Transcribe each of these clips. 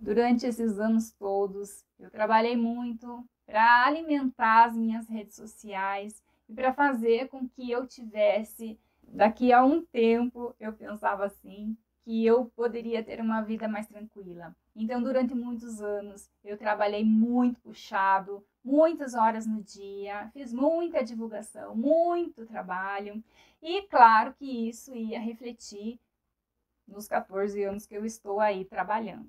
durante esses anos todos, eu trabalhei muito para alimentar as minhas redes sociais e para fazer com que eu tivesse, daqui a um tempo, eu pensava assim, que eu poderia ter uma vida mais tranquila. Então, durante muitos anos, eu trabalhei muito puxado, muitas horas no dia, fiz muita divulgação, muito trabalho. E claro que isso ia refletir nos 14 anos que eu estou aí trabalhando.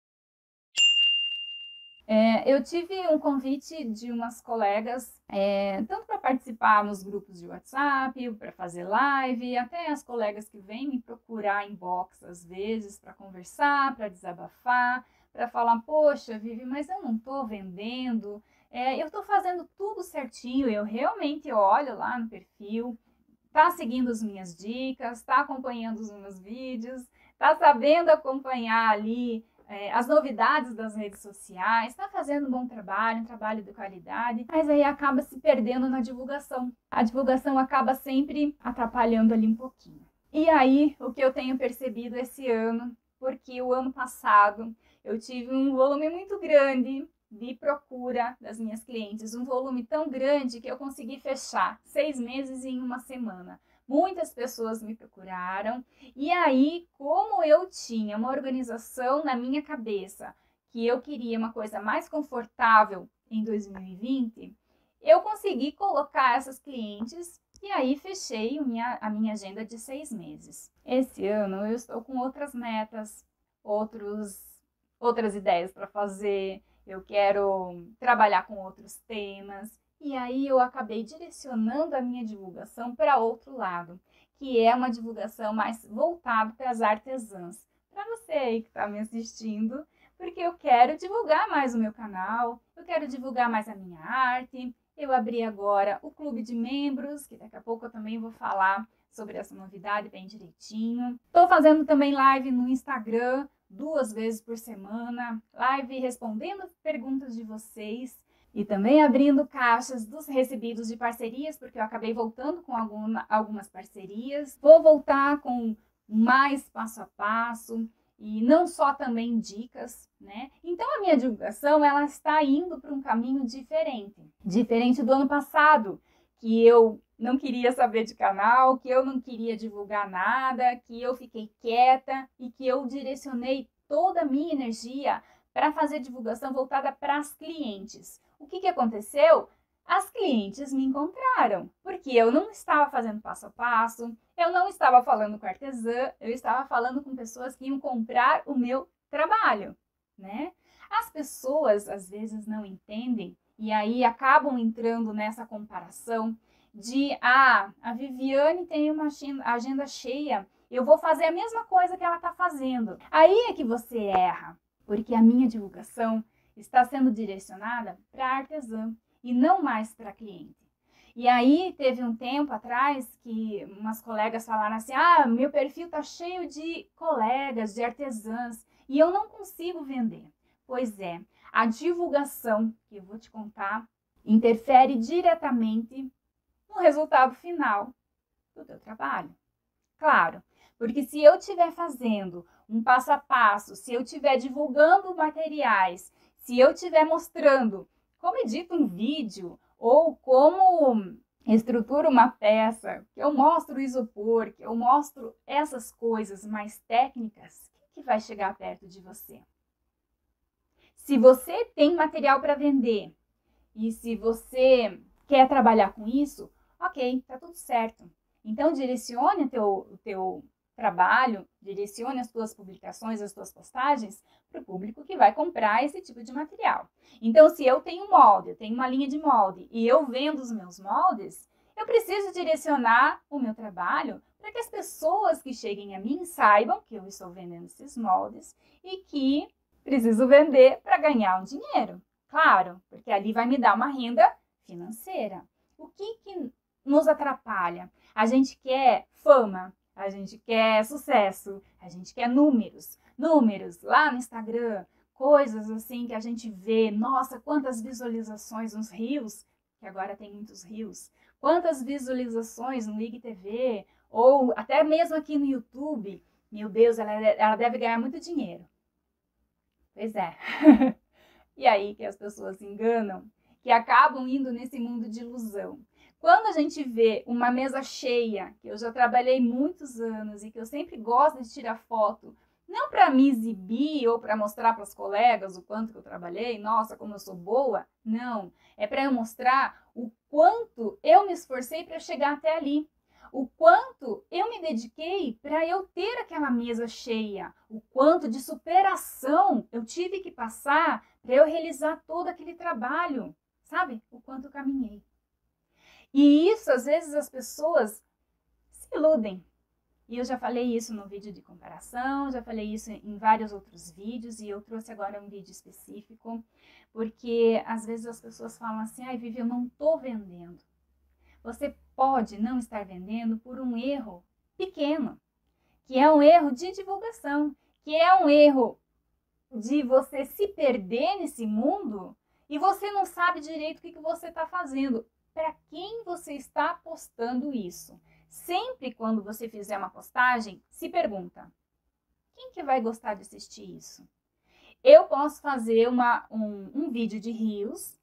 Eu tive um convite de umas colegas, tanto para participar nos grupos de WhatsApp, para fazer live, até as colegas que vêm me procurar em box às vezes para conversar, para desabafar, para falar, poxa, Vivi, mas eu não estou vendendo, eu estou fazendo tudo certinho, eu realmente olho lá no perfil, tá seguindo as minhas dicas, tá acompanhando os meus vídeos, tá sabendo acompanhar ali as novidades das redes sociais, está fazendo um bom trabalho, um trabalho de qualidade, mas aí acaba se perdendo na divulgação. A divulgação acaba sempre atrapalhando ali um pouquinho. E aí, o que eu tenho percebido esse ano, porque o ano passado eu tive um volume muito grande de procura das minhas clientes, um volume tão grande que eu consegui fechar 6 meses em uma semana. Muitas pessoas me procuraram e aí, como eu tinha uma organização na minha cabeça, que eu queria uma coisa mais confortável em 2020, eu consegui colocar essas clientes e aí fechei a minha agenda de 6 meses. Esse ano eu estou com outras metas, outras ideias para fazer, eu quero trabalhar com outros temas. E aí eu acabei direcionando a minha divulgação para outro lado, que é uma divulgação mais voltada para as artesãs. Para você aí que está me assistindo, porque eu quero divulgar mais o meu canal, eu quero divulgar mais a minha arte. Eu abri agora o clube de membros, que daqui a pouco eu também vou falar sobre essa novidade bem direitinho. Estou fazendo também live no Instagram 2 vezes por semana, live respondendo perguntas de vocês. E também abrindo caixas dos recebidos de parcerias, porque eu acabei voltando com algumas parcerias. Vou voltar com mais passo a passo e não só também dicas, né? Então a minha divulgação ela está indo para um caminho diferente do ano passado, que eu não queria saber de canal, que eu não queria divulgar nada, que eu fiquei quieta e que eu direcionei toda a minha energia para fazer divulgação voltada para as clientes. O que aconteceu? As clientes me encontraram, porque eu não estava fazendo passo a passo, eu não estava falando com artesã, eu estava falando com pessoas que iam comprar o meu trabalho, né? As pessoas às vezes não entendem e aí acabam entrando nessa comparação de a Viviane tem uma agenda cheia, eu vou fazer a mesma coisa que ela está fazendo. Aí é que você erra, porque a minha divulgação está sendo direcionada para artesã e não mais para cliente. E aí teve um tempo atrás que umas colegas falaram assim, meu perfil tá cheio de colegas, de artesãs e eu não consigo vender. Pois é, a divulgação, que eu vou te contar, interfere diretamente no resultado final do teu trabalho. Claro, porque se eu estiver fazendo um passo a passo, se eu estiver divulgando materiais, se eu estiver mostrando como edito um vídeo ou como estruturo uma peça, que eu mostro o isopor, que eu mostro essas coisas mais técnicas, quem que vai chegar perto de você? Se você tem material para vender e se você quer trabalhar com isso, ok, tá tudo certo. Então direcione o teu trabalho, direcione as tuas publicações, as tuas postagens para o público que vai comprar esse tipo de material. Então, se eu tenho molde, eu tenho uma linha de molde e eu vendo os meus moldes, eu preciso direcionar o meu trabalho para que as pessoas que cheguem a mim saibam que eu estou vendendo esses moldes e que preciso vender para ganhar um dinheiro. Claro, porque ali vai me dar uma renda financeira. O que nos atrapalha? A gente quer fama, a gente quer sucesso, a gente quer números lá no Instagram, coisas assim que a gente vê, nossa, quantas visualizações nos Reels, que agora tem muitos Reels, quantas visualizações no IGTV, ou até mesmo aqui no YouTube, meu Deus, ela deve ganhar muito dinheiro. Pois é. E aí que as pessoas se enganam, que acabam indo nesse mundo de ilusão. Quando a gente vê uma mesa cheia, que eu já trabalhei muitos anos e que eu sempre gosto de tirar foto, não para me exibir ou para mostrar para os colegas o quanto que eu trabalhei, nossa, como eu sou boa, não. É para eu mostrar o quanto eu me esforcei para chegar até ali. O quanto eu me dediquei para eu ter aquela mesa cheia, o quanto de superação eu tive que passar para eu realizar todo aquele trabalho, sabe? O quanto eu caminhei. E isso, às vezes, as pessoas se iludem. E eu já falei isso no vídeo de comparação, já falei isso em vários outros vídeos, e eu trouxe agora um vídeo específico, porque às vezes as pessoas falam assim, ai, Vivi, eu não estou vendendo. Você pode não estar vendendo por um erro pequeno, que é um erro de divulgação, que é um erro de você se perder nesse mundo e você não sabe direito o que você está fazendo. Para quem você está postando isso? Sempre quando você fizer uma postagem, se pergunta, quem que vai gostar de assistir isso? Eu posso fazer um vídeo de Reels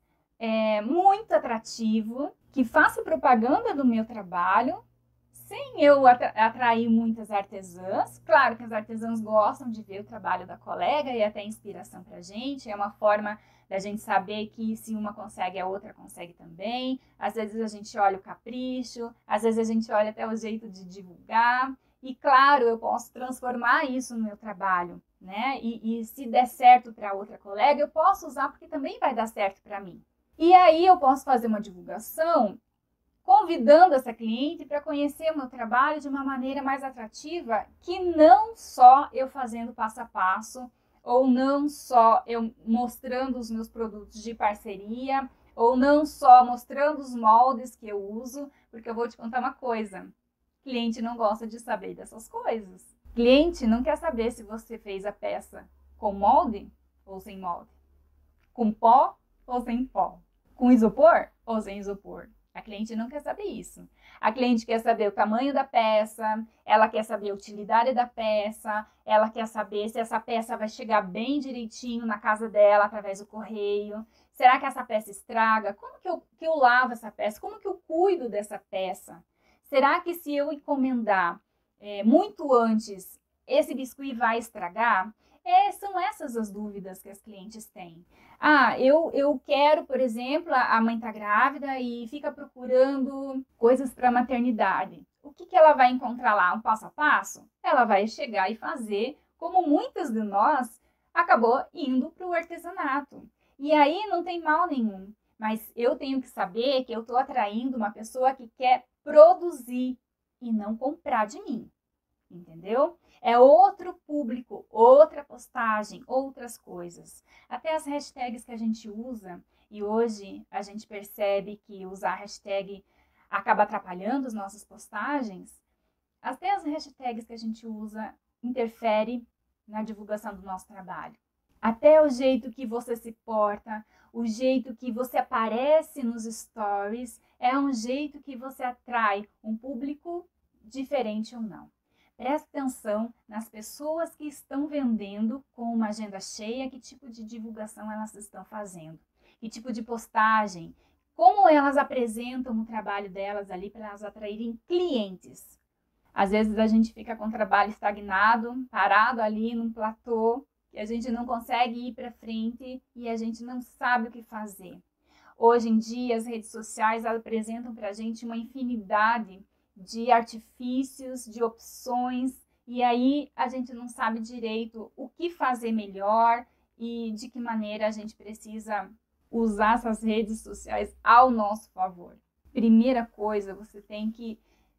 muito atrativo, que faça propaganda do meu trabalho, sem eu atrair muitas artesãs. Claro que as artesãs gostam de ver o trabalho da colega e até inspiração para a gente. É uma forma da gente saber que se uma consegue, a outra consegue também. Às vezes a gente olha o capricho, às vezes a gente olha até o jeito de divulgar. E claro, eu posso transformar isso no meu trabalho, né? E se der certo para outra colega, eu posso usar porque também vai dar certo para mim. E aí eu posso fazer uma divulgação convidando essa cliente para conhecer o meu trabalho de uma maneira mais atrativa, que não só eu fazendo passo a passo, ou não só eu mostrando os meus produtos de parceria, ou não só mostrando os moldes que eu uso, porque eu vou te contar uma coisa, cliente não gosta de saber dessas coisas. Cliente não quer saber se você fez a peça com molde ou sem molde, com pó ou sem pó, com isopor ou sem isopor. A cliente não quer saber isso. A cliente quer saber o tamanho da peça, ela quer saber a utilidade da peça, ela quer saber se essa peça vai chegar bem direitinho na casa dela através do correio. Será que essa peça estraga? Como que eu lavo essa peça? Como que eu cuido dessa peça? Será que se eu encomendar muito antes, esse biscuit vai estragar? São essas as dúvidas que as clientes têm. Ah, eu quero, por exemplo, a mãe está grávida e fica procurando coisas para maternidade. O que ela vai encontrar lá? Um passo a passo? Ela vai chegar e fazer, como muitas de nós acabou indo para o artesanato. E aí não tem mal nenhum, mas eu tenho que saber que eu estou atraindo uma pessoa que quer produzir e não comprar de mim, entendeu? É outro público, outra postagem, outras coisas. Até as hashtags que a gente usa, e hoje a gente percebe que usar hashtag acaba atrapalhando as nossas postagens, até as hashtags que a gente usa interfere na divulgação do nosso trabalho. Até o jeito que você se porta, o jeito que você aparece nos stories, é um jeito que você atrai um público diferente ou não. Preste atenção nas pessoas que estão vendendo com uma agenda cheia, que tipo de divulgação elas estão fazendo, que tipo de postagem, como elas apresentam o trabalho delas ali para elas atraírem clientes. Às vezes a gente fica com o trabalho estagnado, parado ali num platô, que a gente não consegue ir para frente e a gente não sabe o que fazer. Hoje em dia as redes sociais apresentam para a gente uma infinidade de artifícios, de opções, e aí a gente não sabe direito o que fazer melhor e de que maneira a gente precisa usar essas redes sociais ao nosso favor. Primeira coisa, você tem que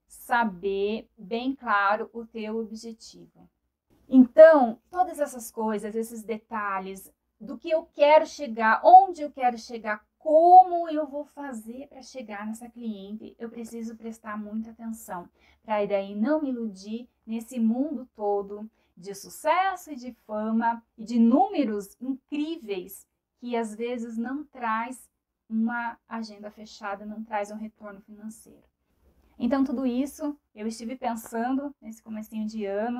saber bem claro o teu objetivo. Então, todas essas coisas, esses detalhes do que eu quero chegar, onde eu quero chegar, como eu vou fazer para chegar nessa cliente, eu preciso prestar muita atenção, para daí não me iludir nesse mundo todo de sucesso e de fama e de números incríveis que às vezes não traz uma agenda fechada, não traz um retorno financeiro. Então tudo isso eu estive pensando nesse comecinho de ano,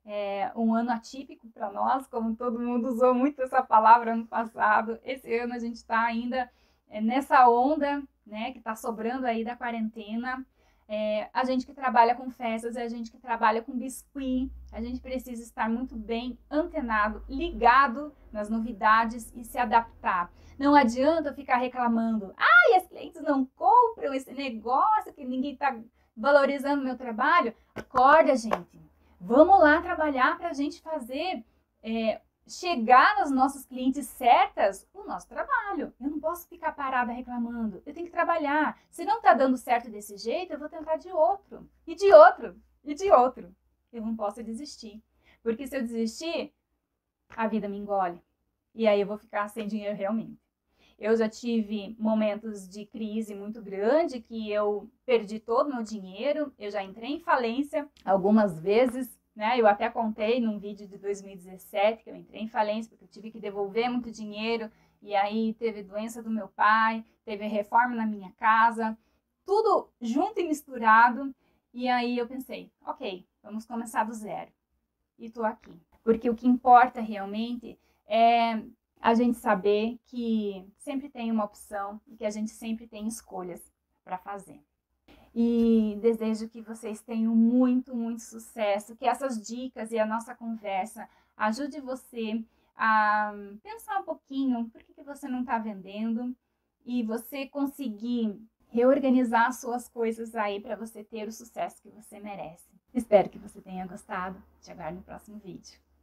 um ano atípico para nós, como todo mundo usou muito essa palavra ano passado. Esse ano a gente está ainda nessa onda, né, que está sobrando aí da quarentena. A gente que trabalha com festas, a gente que trabalha com biscuit, a gente precisa estar muito bem antenado, ligado nas novidades e se adaptar. Não adianta ficar reclamando, ai, as clientes não compram esse negócio, que ninguém está valorizando o meu trabalho. Acorda, gente, vamos lá trabalhar para a gente fazer, chegar nas nossas clientes certas o nosso trabalho. Eu não posso ficar parada reclamando, eu tenho que trabalhar. Se não está dando certo desse jeito, eu vou tentar de outro, e de outro, e de outro. Eu não posso desistir, porque se eu desistir, a vida me engole. E aí eu vou ficar sem dinheiro realmente. Eu já tive momentos de crise muito grande, que eu perdi todo o meu dinheiro, eu já entrei em falência algumas vezes, né? Eu até contei num vídeo de 2017 que eu entrei em falência porque eu tive que devolver muito dinheiro, e aí teve doença do meu pai, teve reforma na minha casa, tudo junto e misturado, e aí eu pensei, ok, vamos começar do zero. E tô aqui. Porque o que importa realmente é a gente saber que sempre tem uma opção e que a gente sempre tem escolhas para fazer. E desejo que vocês tenham muito, muito sucesso, que essas dicas e a nossa conversa ajude você a pensar um pouquinho por que você não está vendendo e você conseguir reorganizar as suas coisas aí para você ter o sucesso que você merece. Espero que você tenha gostado. Te aguardo no próximo vídeo.